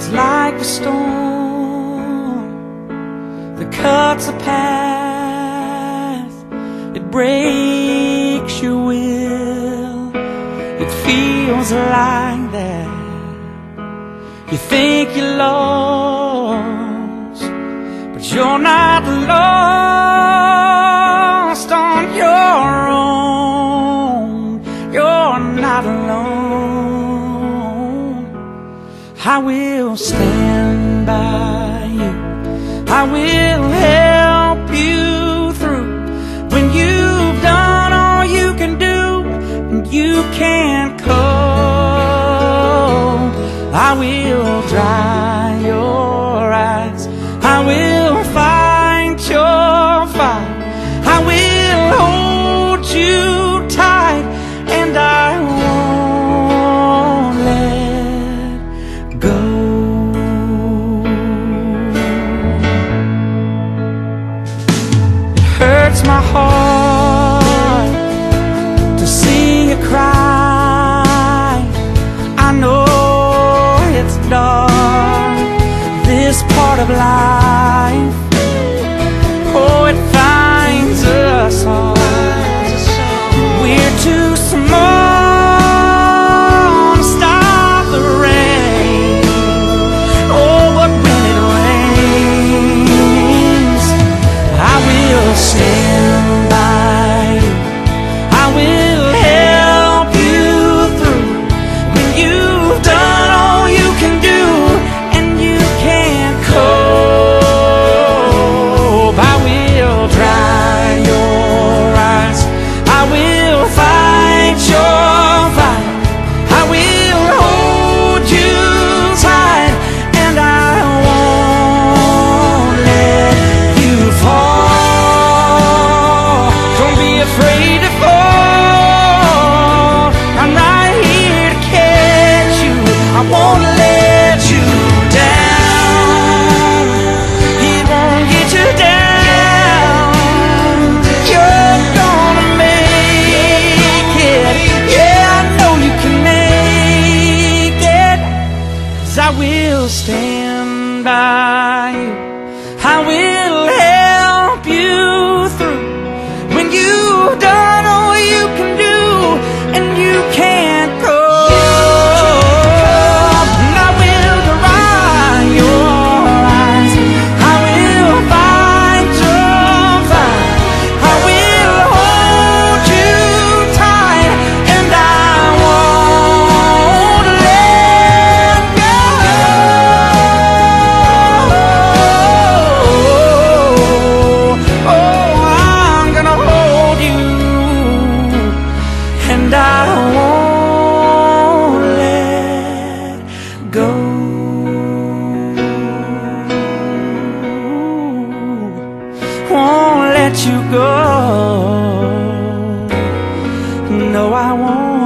like a storm that cuts a path, it breaks your will. It feels like that. You think you're lost, but you're not lost on your own. You're not alone. I will stand by you. I will help you through when you've done all you can do and you can't cope. I will dry your eyes. I will fight your fight. I will hold you tight, and I won't let go. It hurts my heart to see you cry. I know it's dark, this part of life. Oh, it finds us all. We're too small to stop the rain. Oh, but when it rains, I will stand by you. I will help you through when you've done all you can do and you can't cope. I will dry your eyes. I will fight your fight. I will hold you tight, and I won't let you fall. Don't be afraid to fall. I'm right here to catch you. I won't let you down. It won't get you down. You're gonna make it. Yeah, I know you can make it. 'Cause I will stand by you. I will help you through when you've done all you can do and you can't go. And I will dry your eyes. I will fight your fight. I will hold you tight, and I won't let go. Oh, I'm gonna hold you, and I won't let go. Won't let you go. No, I won't.